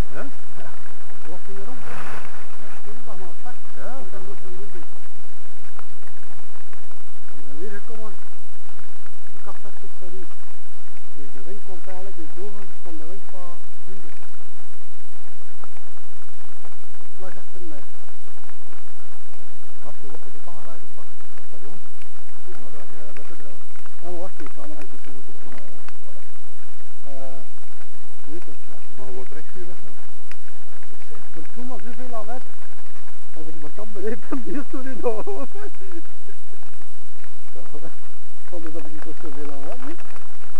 Ja? Ja. Wat hier rond? Dat is allemaal vast. Ja, Dan moet je hier doen. En dan weer gekomen. Ik had dat goed voor u. Dus de wind komt eigenlijk hier boven, komt de wind van hier. Lag achter mij. Wacht, je wordt er ook aangeleid op het stadion. Ja. Maar dan heb je dat witte erop. Ja, maar wacht even, aan de enkele zo goed op. Weet het wel. Maar je wordt rechts weg. Er komt maar zoveel aan weg. Als ik maar kan begrijpen, die is toen in de hoofd. Kan dus dat ik niet tot zoveel aan weg, niet?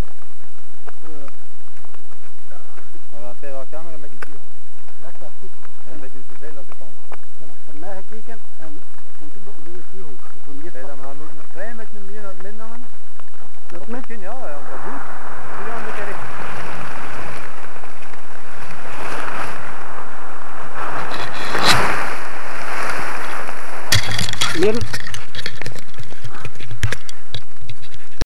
Maar dan heb je de camera een beetje duur. Ja, dat is goed. En een beetje te veel als de kan. Ik heb achter mij gekeken en toen doe ik nu hoog. Kijk, dan gaan we ook een klein beetje meer naar het midden hangen. Dat Of met? misschien ja, ja, dat doet. Ja, een beetje recht. Midden.